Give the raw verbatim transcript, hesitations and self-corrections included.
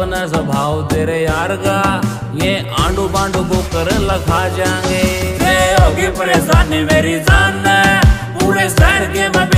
अपना स्वभाव तेरे यार का, ये आंडू पांडू को कर लखा जाएंगे। होगी परेशानी मेरी जान, पूरे शहर के मैं